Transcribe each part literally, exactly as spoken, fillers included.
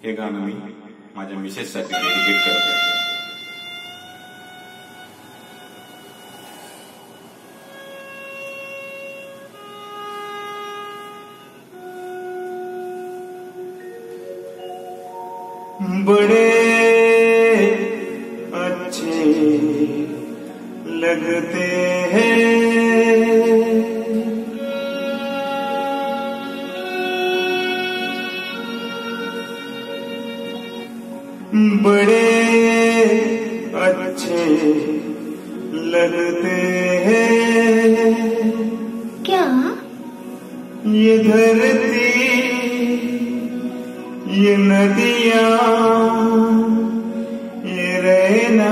हे गाणं मी माझ्या मिसेससाठी डेडिकेट करतो. बड़े अच्छे लगते हैं बड़े अच्छे लगते हैं क्या ये धरती ये नदियाँ ये रहना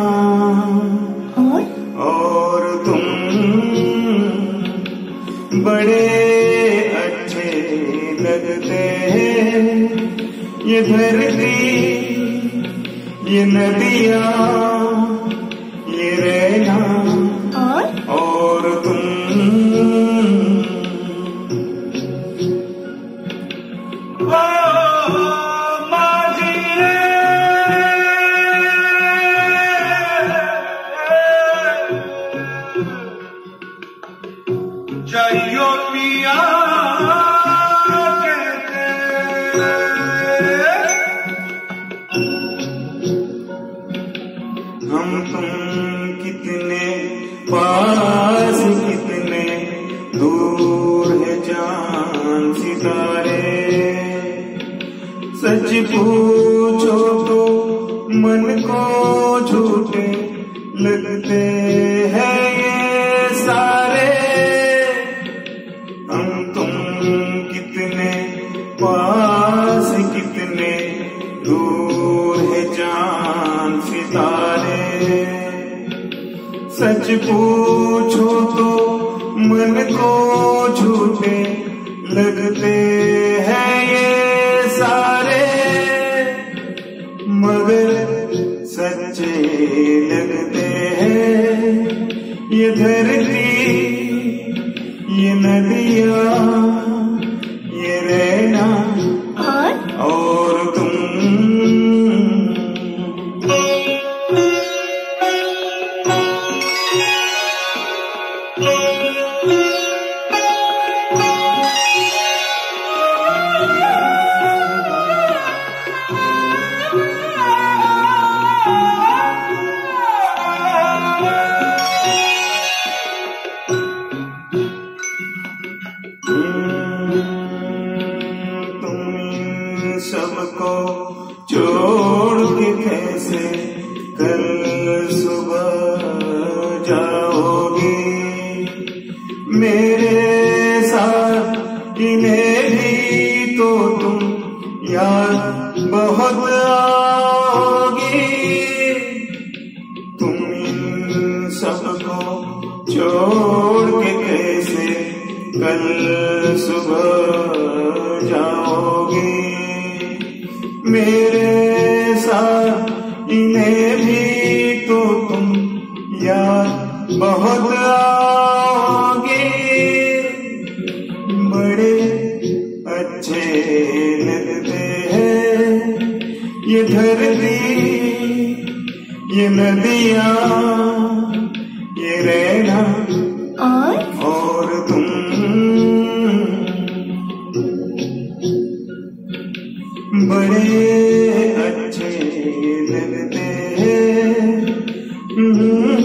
और और तुम बड़े अच्छे लगते हैं ये धरती ये नदियाँ ये रहना और और तुम जाइयो पिया हम तुम कितने पास कितने दूर है जान सितारे सच पूछो तो मन को झूठे लगते हैं ये सारे हम तुम कितने पास कितने दूर है जान सितारे सच पूछो तो मन को झूठे लगते हैं ये सारे मगर सच्चे लगते हैं ये धरती ये नदियाँ ये रहना और और तुम सबको छोड़ के कैसे कल सुबह जाओगी मेरे साथ इन्हें भी तो तुम याद बहुत आओगी तुम इन सबको छोड़ के कैसे कल सुबह जाओगी मेरे साथ इन्हें भी तो तुम याद बहुत आओगे बड़े अच्छे लगते हैं ये धरती ये नदियाँ ये रहना और और तुम बड़े अच्छे लगते हैं।